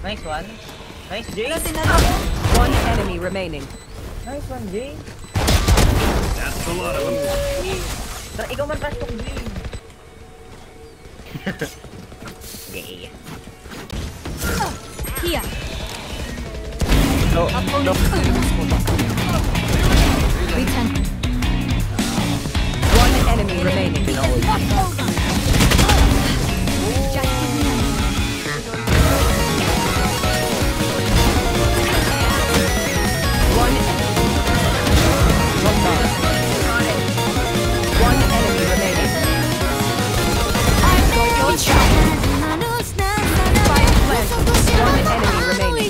Nice one. Nice, Jay. One enemy remaining. Nice one, Jay. That's a lot of them. Ikaw man touch tong Jay. Jay. Here. No. Return. One enemy remaining. One enemy remaining. One enemy remaining.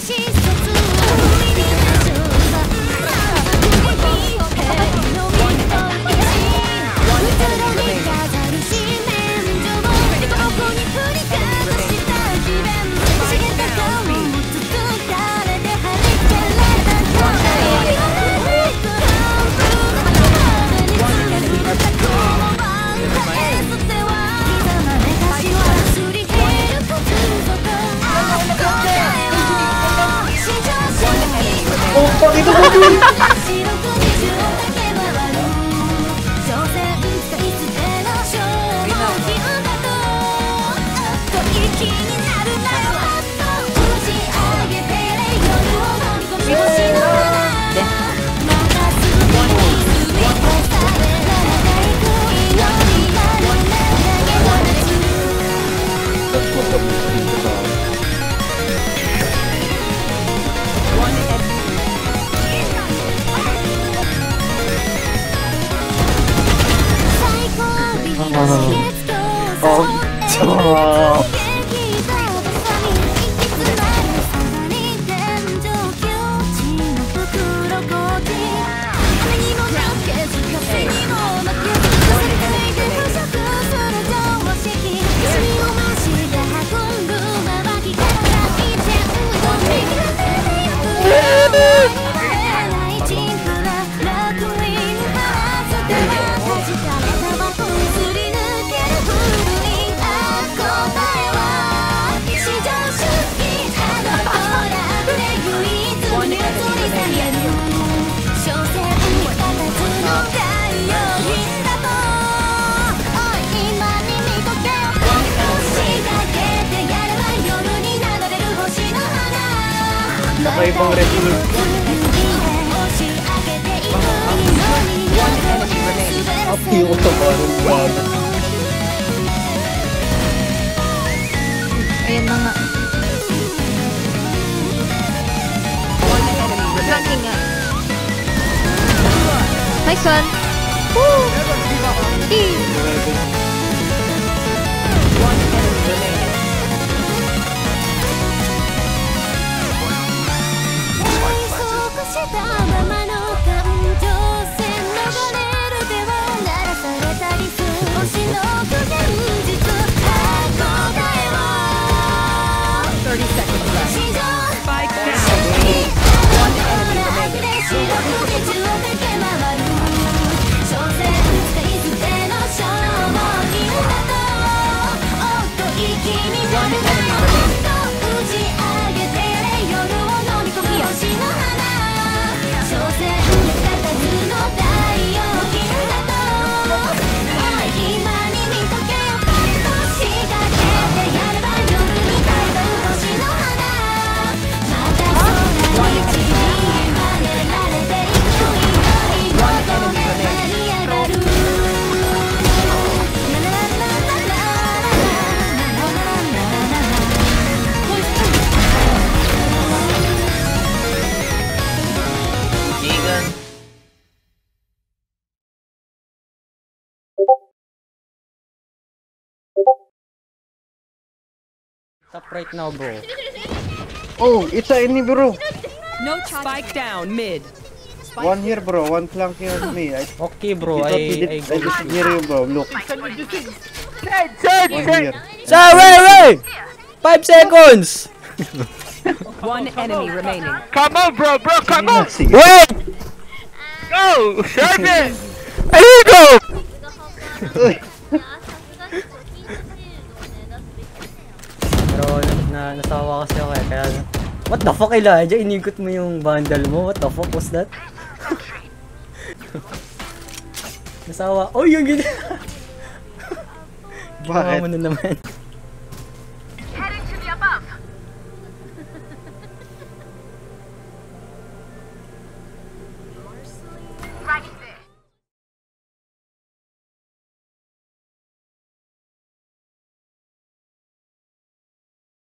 Ibang review. Api ko sa barong bago. Ayan na nga. Flanking nga. Nice one. Woo! One enemy remaining. Top right now, bro. Oh, it's a enemy, bro. No spike down mid. One here, bro. One flank here on me. Okay, bro. I just near you, bro. Look. One here. Sir, wait! 5 seconds! One enemy remaining. Come on, bro, come on! Wait! Go! Shut it! Here you go! Pero nasawa kasi ako eh. Kaya, what the fuck, Elijah? Inigot mo yung bundle mo? What the fuck was that? Nasawa. Oh, yung gina... Ginawa Bakit? mo na naman.